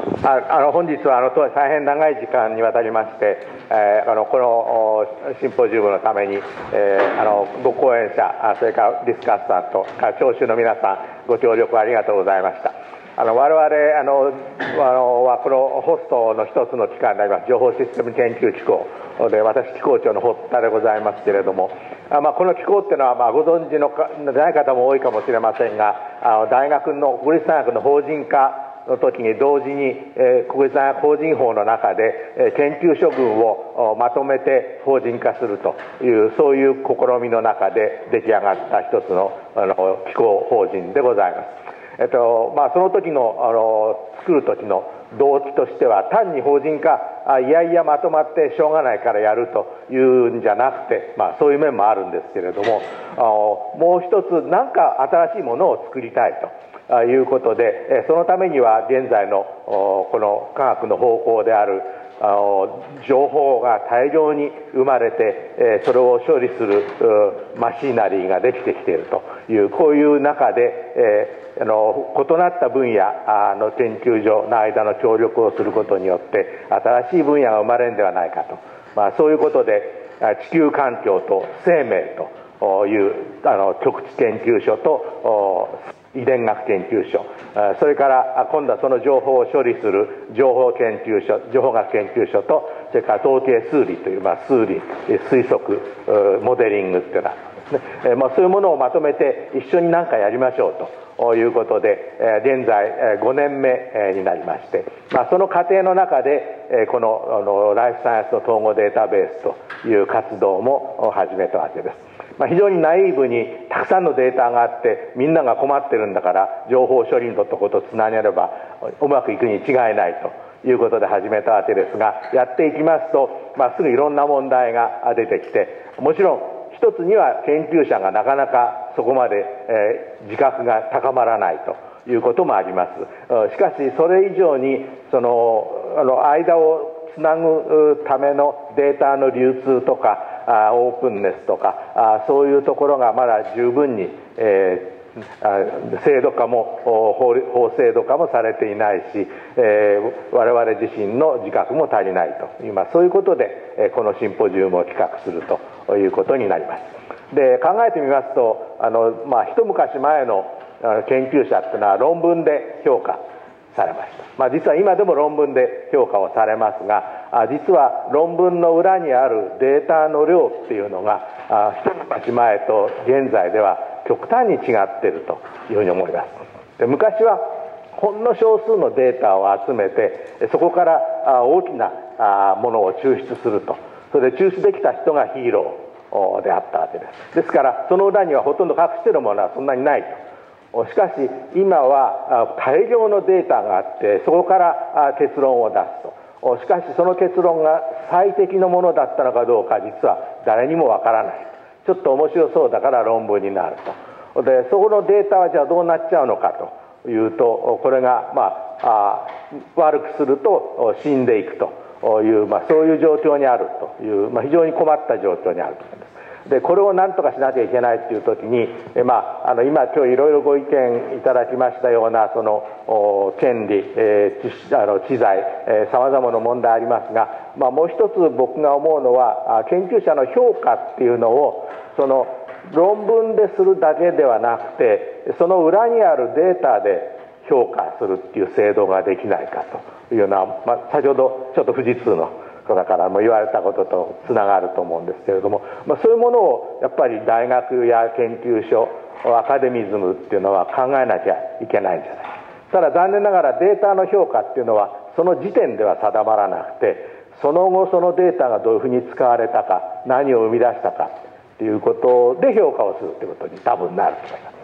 本日は大変長い時間にわたりまして、このシンポジウムのために、ご講演者、それからディスカッサーと聴衆の皆さん、ご協力ありがとうございました。我々はこのホストの一つの機関であります情報システム研究機構で、私機構長の堀田でございますけれども、この機構っていうのはご存知のでない方も多いかもしれませんが、大学の国立大学の法人化の時に同時に、国立大学法人法の中で、研究諸群をまとめて法人化するというそういう試みの中で出来上がった一つの機構法人でございます。その時の作る時の動機としては、単に法人化いやいやまとまってしょうがないからやるというんじゃなくて、そういう面もあるんですけれども、もう一つ何か新しいものを作りたいということで、そのためには現在のこの科学の方向である情報が大量に生まれて、それを処理するマシナリーができてきているという、こういう中で、異なった分野の研究所の間の協力をすることによって新しい分野が生まれるんではないかと、そういうことで地球環境と生命という極地研究所と遺伝学研究所、それから今度はその情報を処理する情報学研究所と、それから統計数理という、数理推測モデリングっていうのはですね、そういうものをまとめて一緒に何かやりましょうということで、現在5年目になりまして、その過程の中でこのライフサイエンスの統合データベースという活動も始めたわけです。非常にナイーブにたくさんのデータがあってみんなが困ってるんだから情報処理のとことつなげればうまくいくに違いないということで始めたわけですが、やっていきますと、すぐいろんな問題が出てきて、もちろん一つには研究者がなかなかそこまで、自覚が高まらないということもあります。しかしそれ以上にその間をつなぐためのデータの流通とかオープンネスとかそういうところがまだ十分に、制度化も法制度化もされていないし、我々自身の自覚も足りないという、そういうことでこのシンポジウムを企画するということになります。で、考えてみますと一昔前の研究者っていうのは論文で評価されました。実は今でも論文で評価をされますが、実は論文の裏にあるデータの量っていうのが一昔前と現在では極端に違っているというふうに思います。で、昔はほんの少数のデータを集めてそこから大きなものを抽出すると、それで抽出できた人がヒーローであったわけです。ですからその裏にはほとんど隠しているものはそんなにないと。しかし今は大量のデータがあってそこから結論を出すと。しかしその結論が最適のものだったのかどうか実は誰にもわからない。ちょっと面白そうだから論文になると。でそこのデータはじゃあどうなっちゃうのかというと、これが悪くすると死んでいくという、そういう状況にあるという、非常に困った状況にあると思います。でこれを何とかしなきゃいけないという時に、今日いろいろご意見いただきましたようなその権利、知財さまざまな問題ありますが、もう一つ僕が思うのは研究者の評価っていうのをその論文でするだけではなくてその裏にあるデータで評価するっていう制度ができないかというような、先ほどちょっと富士通のだからも言われたこととつながると思うんですけれども、そういうものをやっぱり大学や研究所アカデミズムっていうのは考えなきゃいけないんじゃない。ただ残念ながらデータの評価っていうのはその時点では定まらなくて、その後そのデータがどういうふうに使われたか何を生み出したかっていうことで評価をするっていうことに多分なると思います。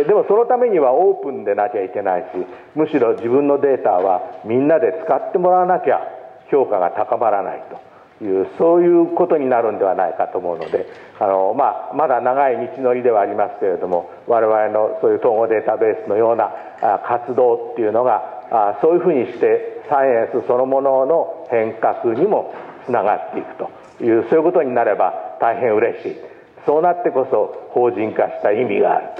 でもそのためにはオープンでなきゃいけないし、むしろ自分のデータはみんなで使ってもらわなきゃ評価が高まらないという、そういうことになるんではないかと思うので、まだ長い道のりではありますけれども、我々のそういう統合データベースのような活動っていうのがそういうふうにしてサイエンスそのものの変革にもつながっていくという、そういうことになれば大変嬉しい。そうなってこそ法人化した意味がある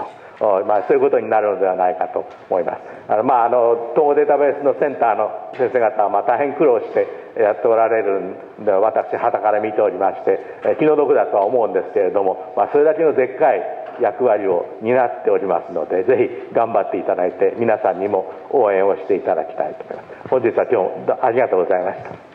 そういうことになるのではないかと思います。統合データベースのセンターの先生方は大変苦労してやっておられるんで、私傍から見ておりまして、気の毒だとは思うんですけれども、それだけのでっかい役割を担っておりますので、ぜひ頑張っていただいて、皆さんにも応援をしていただきたいと思います。本日は今日ありがとうございました。